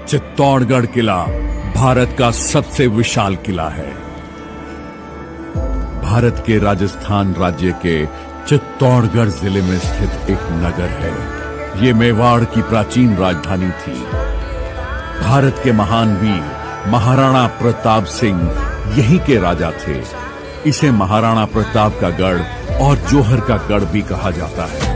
चित्तौड़गढ़ किला भारत का सबसे विशाल किला है। भारत के राजस्थान राज्य के चित्तौड़गढ़ जिले में स्थित एक नगर है। ये मेवाड़ की प्राचीन राजधानी थी। भारत के महान वीर महाराणा प्रताप सिंह यहीं के राजा थे। इसे महाराणा प्रताप का गढ़ और जौहर का गढ़ भी कहा जाता है।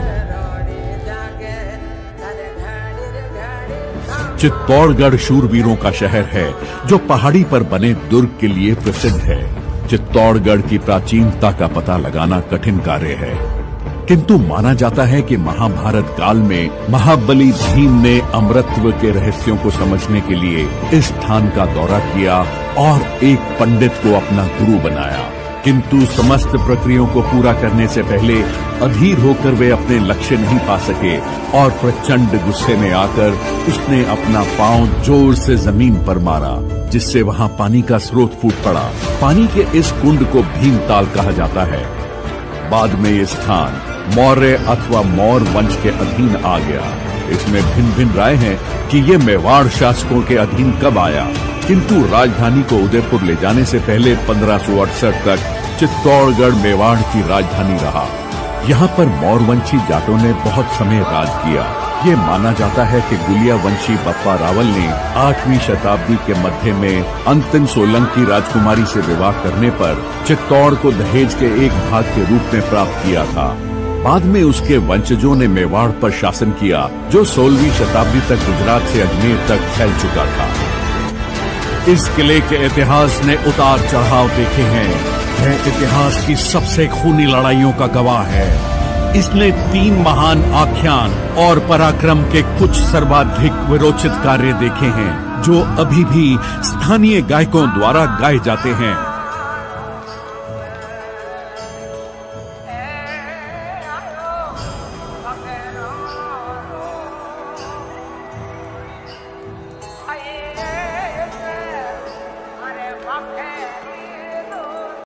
चित्तौड़गढ़ शूरवीरों का शहर है जो पहाड़ी पर बने दुर्ग के लिए प्रसिद्ध है। चित्तौड़गढ़ की प्राचीनता का पता लगाना कठिन कार्य है, किंतु माना जाता है कि महाभारत काल में महाबली भीम ने अमरत्व के रहस्यों को समझने के लिए इस स्थान का दौरा किया और एक पंडित को अपना गुरु बनाया। किंतु समस्त प्रक्रियाओं को पूरा करने से पहले अधीर होकर वे अपने लक्ष्य नहीं पा सके और प्रचंड गुस्से में आकर उसने अपना पांव जोर से जमीन पर मारा, जिससे वहां पानी का स्रोत फूट पड़ा। पानी के इस कुंड को भीमताल कहा जाता है। बाद में ये स्थान मौर्य अथवा मौर वंश के अधीन आ गया। इसमें भिन्न भिन्न राय है कि ये मेवाड़ शासकों के अधीन कब आया, किंतु राजधानी को उदयपुर ले जाने से पहले 1568 तक चित्तौड़गढ़ मेवाड़ की राजधानी रहा। यहाँ पर मौरवंशी जाटों ने बहुत समय राज किया। ये माना जाता है कि गुलिया वंशी बप्पा रावल ने 8वीं शताब्दी के मध्य में अंतिम सोलंकी राजकुमारी से विवाह करने पर चित्तौड़ को दहेज के एक भाग के रूप में प्राप्त किया था। बाद में उसके वंशजों ने मेवाड़ पर शासन किया, जो 16वीं शताब्दी तक गुजरात से अजमेर तक फैल चुका था। इस किले के इतिहास ने उतार चढ़ाव देखे हैं। यह इतिहास की सबसे खूनी लड़ाइयों का गवाह है। इसने 3 महान आख्यान और पराक्रम के कुछ सर्वाधिक विरोचित कार्य देखे हैं, जो अभी भी स्थानीय गायकों द्वारा गाए जाते हैं।